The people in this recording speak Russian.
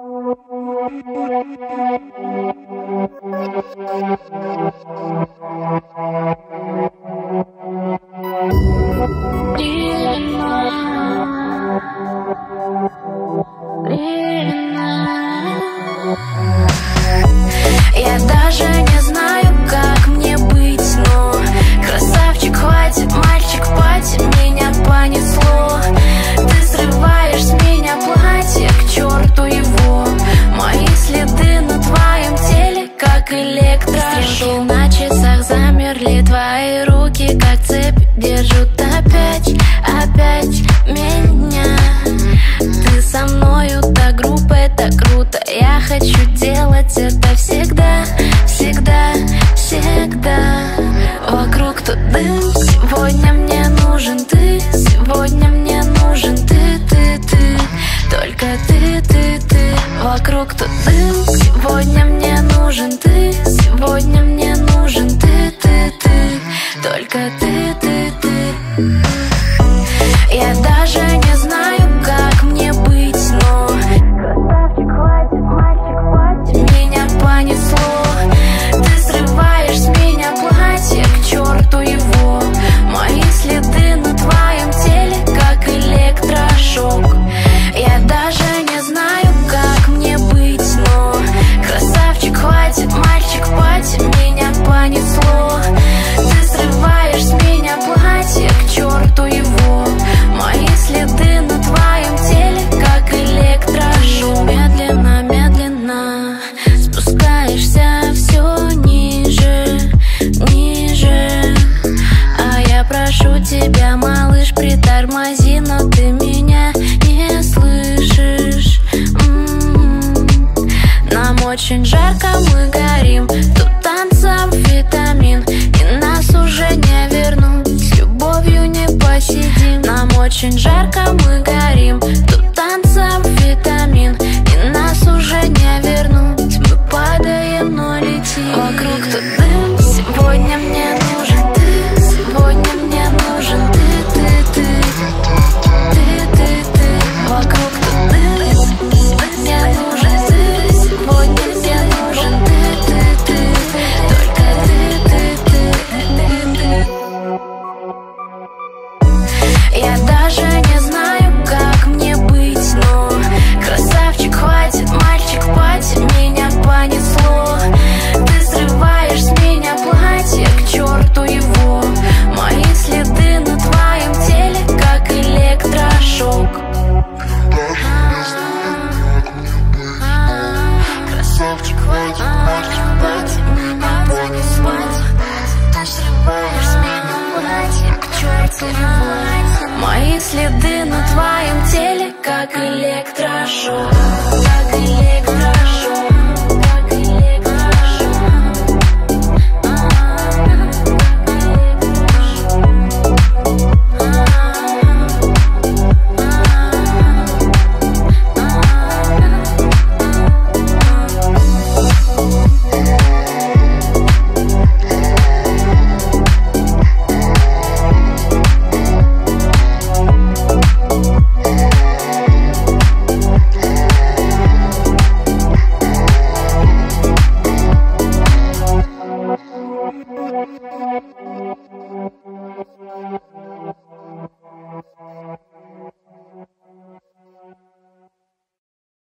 Я даже не знаю, как мне быть, но красавчик, хватит, мальчик, хватит, меня понесло. Ты срываешь с меня платье, к черту его. Мои следы на твоем теле, как электрошок. Стрелки на часах замерли, твои руки, как цепь, держат опять меня. Ты со мною так грубо, это круто. Я хочу делать это всегда, всегда, всегда. Вокруг тут дым, сегодня мне нужен ты. Сегодня мне нужен ты, только ты. Вокруг тут дым, сегодня мне нужен ты. Сегодня мне нужен ты, только ты. Я даже не знаю, как мне быть, но красавчик, хватит, мальчик, хватит, меня понесло. Ты срываешь с меня платье, к черту его. Мои следы на твоем теле, как электрошок. Я даже не знаю, как мне быть, но красавчик, хватит, мальчик, хватит, меня понесло. Ты срываешь с меня платье, к черту его. Мои следы на твоем теле, как электрошок. Медленно, медленно спускаешься все ниже, ниже. А я прошу тебя, малыш, притормози, но ты меня не слышишь. Нам очень жарко, мы горим, тут танцев витамин, и нас уже не вернуть, с любовью не посидим. Нам очень жарко, мы горим, тут танцев витамин, и нас уже не вернуть, мы падаем, но летим. Вокруг тут дым, сегодня мне нужен ты. Сегодня мне нужен ты. Вокруг тут дым, сегодня нужен ты. Сегодня мне нужен ты, только ты. Я даже не знаю, как мне быть, но красавчик, хватит, мальчик, хватит, меня понесло. Ты срываешь с меня платье, к черту его. Мои следы на твоем теле, как электрошок. Красавчик, хватит, мальчик, хватит, меня понесло. Ты срываешь с меня платье, к черту его. Мои следы на твоем теле, как электрошок.